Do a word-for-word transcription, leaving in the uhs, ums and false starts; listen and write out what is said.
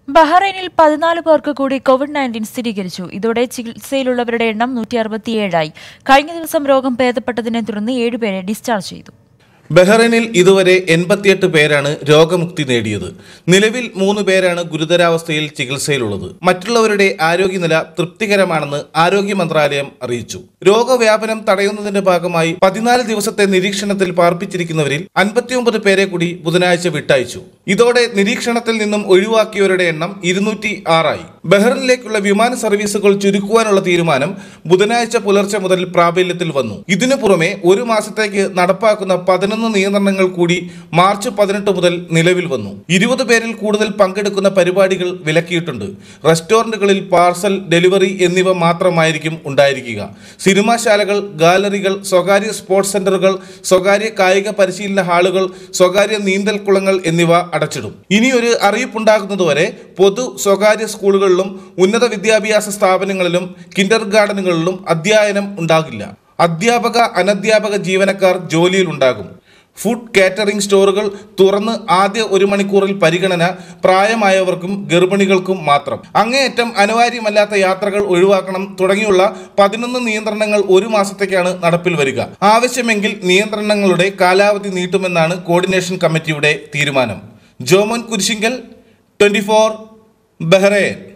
ബഹ്റൈനിൽ പതിനാല് പേർക്ക് കൂടി കോവിഡ് നയൻറ്റീൻ സ്ഥിരീകരിച്ചു. ഇതോടെ ചികിത്സയിലുള്ളവരുടെ എണ്ണം നൂറ്റി അറുപത്തിയേഴായി. കഴിഞ്ഞ ദിവസം രോഗം ഭേദപ്പെട്ടതിനെ തുടർന്ന് ഏഴുപേരെ ഡിസ്ചാർജ് ചെയ്തു. ബഹ്റൈനിൽ ഇതുവരെ എൺപത്തിയെട്ട് പേരാണ് രോഗമുക്തി നേടിയത്. നിലവിൽ മൂന്ന് പേരാണ് ഗുരുതരാവസ്ഥയിൽ ചികിത്സയിലുള്ളത്. മറ്റുള്ളവരുടെ ആരോഗ്യനില തൃപ്തികരമാണെന്ന് ആരോഗ്യ മന്ത്രാലയം അറിയിച്ചു. രോഗവ്യാപനം തടയുന്നതിന്റെ ഭാഗമായി പതിനാല് ദിവസത്തെ നിരീക്ഷണത്തിൽ പാർപ്പിച്ചിരിക്കുന്നവരിൽ അൻപത്തിയൊമ്പത് പേരെ കൂടി ബുധനാഴ്ച വിട്ടയച്ചു. ഇതോടെ നിരീക്ഷണത്തിൽ നിന്നും ഒഴിവാക്കിയവരുടെ എണ്ണം ഇരുന്നൂറ്റി ആറായി. ബഹ്റൈനിലേക്കുള്ള വിമാന സർവീസുകൾ ചുരുക്കുവാനുള്ള തീരുമാനം ബുധനാഴ്ച പുലർച്ചെ മുതൽ പ്രാബല്യത്തിൽ വന്നു. ഇതിനു പുറമെ ഒരു മാസത്തേക്ക് നടപ്പാക്കുന്ന പതിനൊന്ന് നിയന്ത്രണങ്ങൾ കൂടി മാർച്ച് പതിനെട്ട് മുതൽ നിലവിൽ വന്നു. ഇരുപത് പേരിൽ കൂടുതൽ പങ്കെടുക്കുന്ന പരിപാടികൾ വിലക്കിയിട്ടുണ്ട്. റെസ്റ്റോറന്റുകളിൽ പാർസൽ ഡെലിവറി എന്നിവ മാത്രമായിരിക്കും ഉണ്ടായിരിക്കുക. സിനിമാശാലകൾ, ഗാലറികൾ, സ്വകാര്യ സ്പോർട്സ് സെന്ററുകൾ, സ്വകാര്യ കായിക പരിശീലന ഹാളുകൾ, സ്വകാര്യ നീന്തൽ കുളങ്ങൾ എന്നിവ അടച്ചിടും. ഇനിയൊരു അറിയിപ്പുണ്ടാകുന്നതുവരെ പൊതു സ്വകാര്യ സ്കൂളുകളിലും ഉന്നത വിദ്യാഭ്യാസ സ്ഥാപനങ്ങളിലും കിൻഡർ ഗാർഡനുകളിലും അധ്യയനം ഉണ്ടാകില്ല. അധ്യാപക അനധ്യാപക ജീവനക്കാർ ജോലിയിലുണ്ടാകും. ഫുഡ് കാറ്ററിംഗ് സ്റ്റോറുകൾ തുറന്ന് ആദ്യ ഒരു മണിക്കൂറിൽ പരിഗണന പ്രായമായവർക്കും ഗർഭിണികൾക്കും മാത്രം. അങ്ങേയറ്റം അനിവാര്യമല്ലാത്ത യാത്രകൾ ഒഴിവാക്കണം തുടങ്ങിയുള്ള പതിനൊന്ന് നിയന്ത്രണങ്ങൾ ഒരു മാസത്തേക്കാണ് നടപ്പിൽ വരിക. ആവശ്യമെങ്കിൽ നിയന്ത്രണങ്ങളുടെ കാലാവധി നീട്ടുമെന്നാണ് കോർഡിനേഷൻ കമ്മിറ്റിയുടെ തീരുമാനം. Jomon Kurisingal, twenty four, Bahrain.